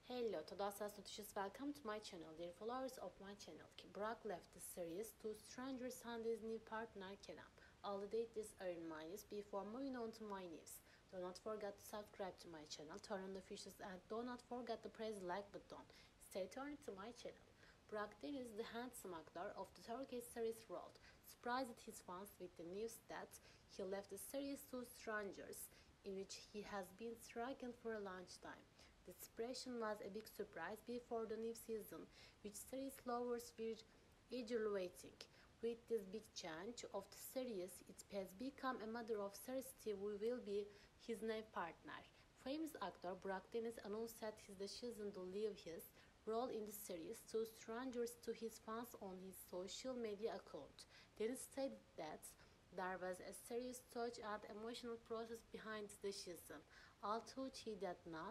Hello, today's notices. Welcome to my channel, dear followers of my channel. Burak left the series to strangers and his new partner Kerem. I'll update this in my news before moving on to my news. Do not forget to subscribe to my channel, turn on the notifications, and do not forget to press the like button. Stay tuned to my channel. Burak Deniz, the handsome actor of the Turkish series Road, surprised his fans with the news that he left the series to strangers, in which he has been striking for a long time. The separation was a big surprise before the new season, which series lovers were eagerly waiting. With this big change of the series, it has become a matter of certainty who will be his new partner. Famous actor Burak Deniz announced his decision to leave his role in the series to strangers to his fans on his social media account. Deniz stated that there was a serious touch and emotional process behind the decision, although he did not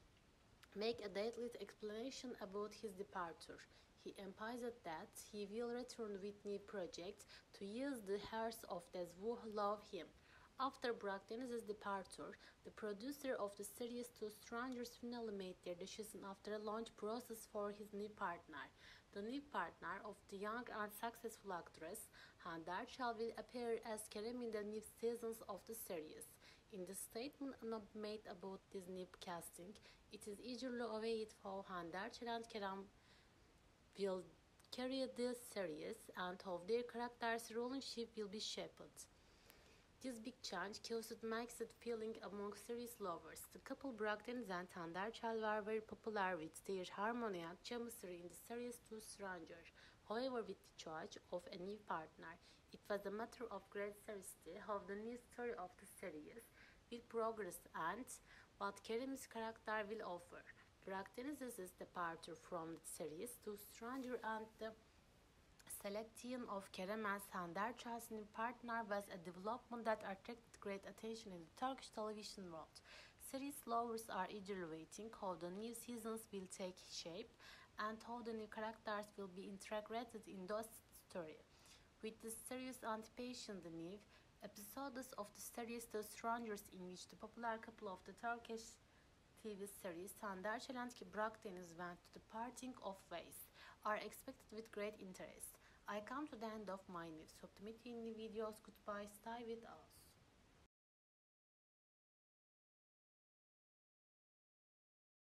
make a detailed explanation about his departure. He emphasized that he will return with new projects to use the hearts of those who love him. After Burak Deniz's departure, the producer of the series Two Strangers finally made their decision after a launch process for his new partner. The new partner of the young and successful actress Hande Erçel will appear as Kerem in the new seasons of the series. In the statement made about this new casting, it is eagerly awaited how Hande Erçel and Kerem will carry this series and how their characters' relationship will be shaped. This big change caused mixed feeling among series lovers. The couple Burak Deniz and Hande Erçel were very popular with their harmony and chemistry in the series Two Strangers. However, with the choice of a new partner, it was a matter of great curiosity how the new story of the series will progress and what Kerem's character will offer. Burak Deniz's departure from the series to Stranger and the selection of Kerem as Hande Erçel's new partner was a development that attracted great attention in the Turkish television world. Series lovers are eagerly waiting how the new seasons will take shape and how the new characters will be integrated in the story. With the serious anticipation, the new episodes of the series The Strangers, in which the popular couple of the Turkish TV series Hande Erçel and Burak Deniz went to the parting of ways, are expected with great interest. I come to the end of my news. Hope to meet you in the videos. Goodbye. Stay with us.